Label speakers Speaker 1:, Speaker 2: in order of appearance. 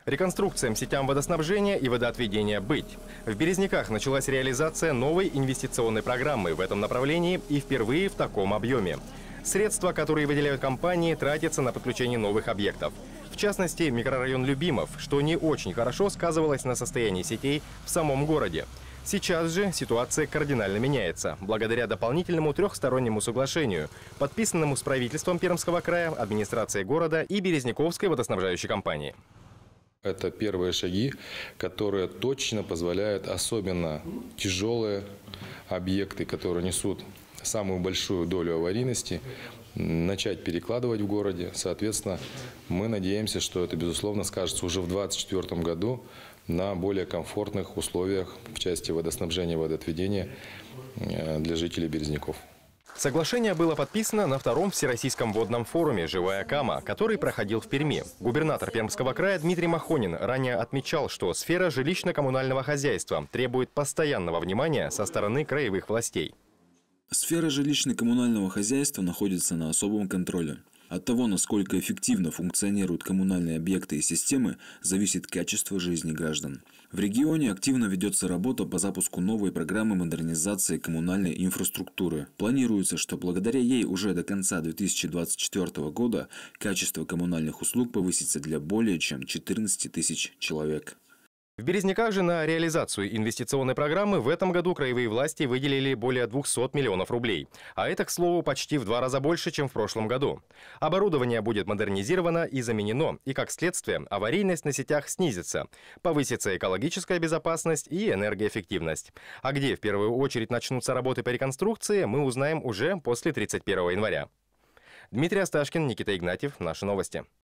Speaker 1: Реконструкциям сетям водоснабжения и водоотведения быть. В Березняках началась реализация новой инвестиционной программы в этом направлении и впервые в таком объеме. Средства, которые выделяют компании, тратятся на подключение новых объектов. В частности, микрорайон Любимов, что не очень хорошо сказывалось на состоянии сетей в самом городе. Сейчас же ситуация кардинально меняется, благодаря дополнительному трехстороннему соглашению, подписанному с правительством Пермского края, администрацией города и Березняковской водоснабжающей компании.
Speaker 2: Это первые шаги, которые точно позволяют особенно тяжелые объекты, которые несут самую большую долю аварийности, начать перекладывать в городе. Соответственно, мы надеемся, что это, безусловно, скажется уже в 2024 году на более комфортных условиях в части водоснабжения и водоотведения для жителей Березняков.
Speaker 1: Соглашение было подписано на втором Всероссийском водном форуме «Живая Кама», который проходил в Перми. Губернатор Пермского края Дмитрий Махонин ранее отмечал, что сфера жилищно-коммунального хозяйства требует постоянного внимания со стороны краевых властей.
Speaker 3: Сфера жилищно-коммунального хозяйства находится на особом контроле. От того, насколько эффективно функционируют коммунальные объекты и системы, зависит качество жизни граждан. В регионе активно ведется работа по запуску новой программы модернизации коммунальной инфраструктуры. Планируется, что благодаря ей уже до конца 2024 года качество коммунальных услуг повысится для более чем 14 тысяч человек.
Speaker 1: В Березняках же на реализацию инвестиционной программы в этом году краевые власти выделили более 200 миллионов рублей. А это, к слову, почти в 2 раза больше, чем в прошлом году. Оборудование будет модернизировано и заменено, и, как следствие, аварийность на сетях снизится. Повысится экологическая безопасность и энергоэффективность. А где в первую очередь начнутся работы по реконструкции, мы узнаем уже после 31 января. Дмитрий Асташкин, Никита Игнатьев. Наши новости.